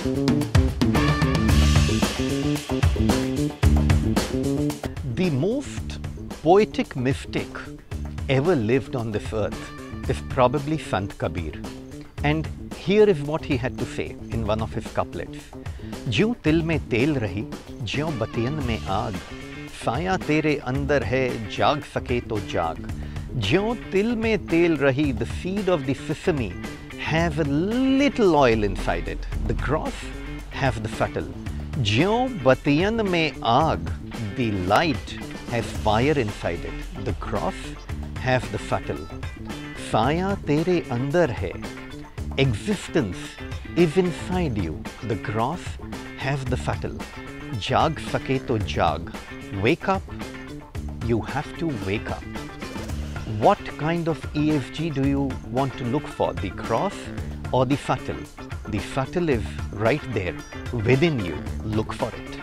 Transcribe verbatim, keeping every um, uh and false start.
The most poetic mystic ever lived on this earth is probably Sant Kabir. And here is what he had to say in one of his couplets. ज्यों तिल में तेल रही, ज्यों बतियन में आग, साया तेरे अंदर है, जाग सके तो जाग. ज्यों तिल में तेल रही, the seed of the sesame has a little oil inside it. The gross has the subtle. ज्यों बतियन में आग, the light has fire inside it. The gross has the subtle. साया तेरे अंदर है. Existence is inside you. The gross has the subtle. जाग सके तो जाग. Wake up. You have to wake up. What kind of E S G do you want to look for? The gross or the subtle? The subtle is right there within you. Look for it.